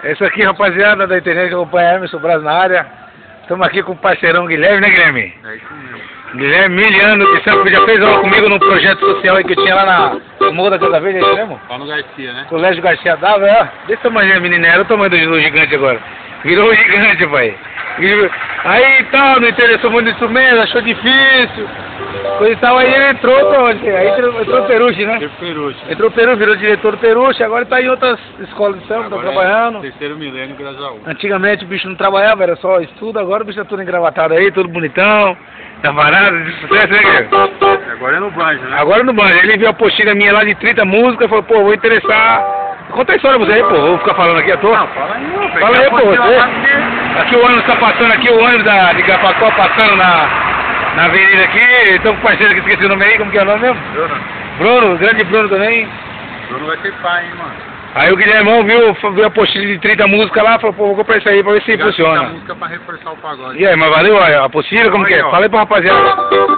Esse aqui, rapaziada da internet que acompanha Emerson Braz na área. Estamos aqui com o parceirão Guilherme, né, Guilherme? É isso mesmo. Guilherme, miliano, que sempre já fez aula comigo num projeto social aí que eu tinha lá no Morro da Casa Verde, é isso mesmo? Lá no Garcia, né? Colégio Garcia Dava, ó. Desse tamanho, menina, era o tamanho do gigante agora. Virou um gigante, pai. Aí tal, não interessou muito no instrumento, achou difícil. Coisa e tal, aí ele entrou pra onde? Aí entrou o Peruche, né? Entrou o Peruche, virou diretor do Peruche, agora tá em outras escolas de samba, tá trabalhando. Terceiro milênio, Grajaú. Antigamente o bicho não trabalhava, era só estudo, agora o bicho tá tudo engravatado aí, tudo bonitão, tá varado, de sucesso, né, Guilherme? Agora é no banjo, né? Agora no banjo, ele viu a apostila minha lá de 30 músicas e falou, pô, vou interessar. Conta a história pra você aí, pô, vou ficar falando aqui à toa. Não, fala aí, não. Fala aí, pô, você. Aqui o ônibus tá passando aqui, o ônibus de Gapacó passando na avenida aqui, estão com o parceiro que esqueci o nome aí, como que é o nome mesmo? Bruno, grande Bruno também. Bruno vai ser pai, hein, mano. Aí o Guilhermão viu a apostila de 30 músicas lá, falou, pô, vou comprar isso aí pra ver se funciona. Música pra reforçar o pagode. E aí, mas valeu a apostila, como que é? Fala aí pro rapaziada.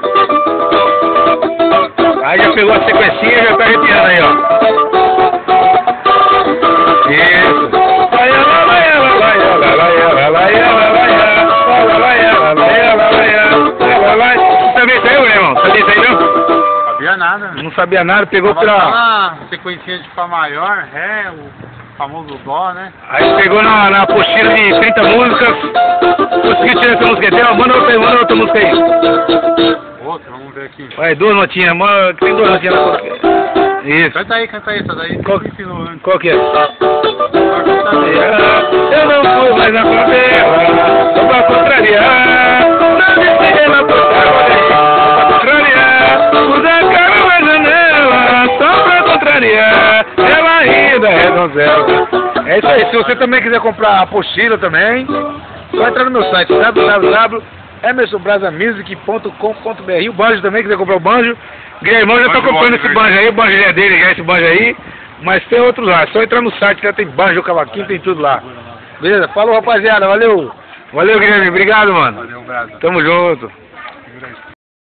Aí já pegou a sequencinha e já tá arrepiando aí, ó. Isso. Sabia isso aí, meu irmão? Sabia isso aí, não? Sabia nada. Não sabia nada, pegou pela... Uma sequencinha de Fá maior, Ré, o famoso Dó, né? Aí pegou na apostila de 30 músicas, conseguiu tirar essa música dela, manda outra música aí. Outra, vamos ver aqui. Vai, duas notinhas, tem duas notinhas lá. Isso. Canta aí, essa daí. Qual que é? Eu não fui mais na favela, só pra contrariar, não desci na porta, contrariar, usar a cara na janela, só pra contrariar, ela ainda é donzela. É isso aí, se você também quiser comprar a apostila também, só entrar no meu site www.emersonbrasamusic.com.br. O banjo também, quiser comprar o banjo, Guilhermão já tá comprando esse banjo aí, o banjo é dele, já esse banjo aí. Mas tem outros lá, é só entrar no site, já tem banjo, cavaquinho, tem tudo lá. Beleza? Falou, rapaziada, valeu. Valeu, Guilherme, obrigado, mano. Valeu, Brasa. Tamo junto.